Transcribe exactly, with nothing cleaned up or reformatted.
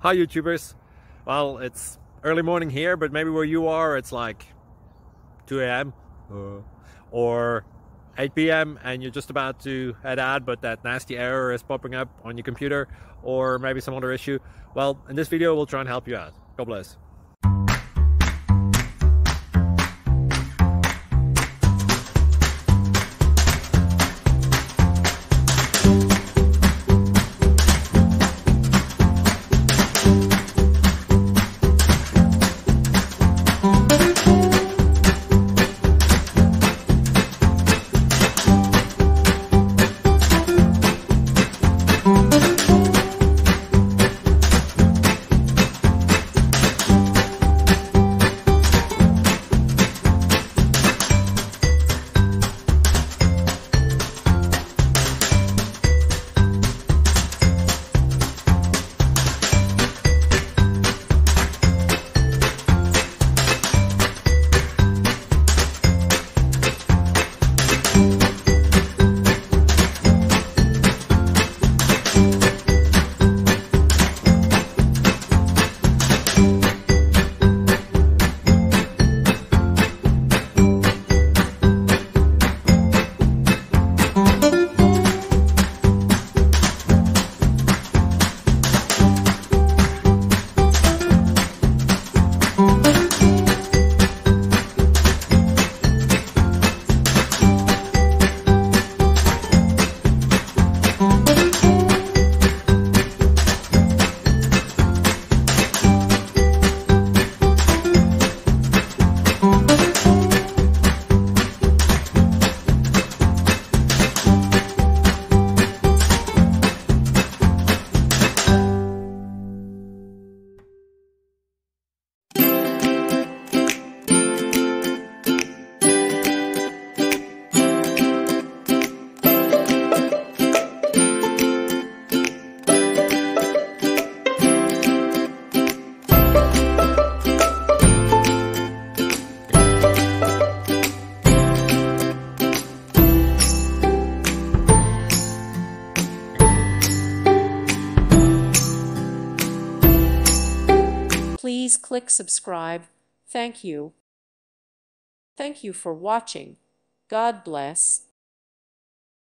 Hi YouTubers. Well, it's early morning here, but maybe where you are it's like two A M uh, or eight P M and you're just about to head out, but that nasty error is popping up on your computer, or maybe some other issue. Well, in this video we'll try and help you out. God bless. Please click subscribe. Thank you. Thank you for watching. God bless.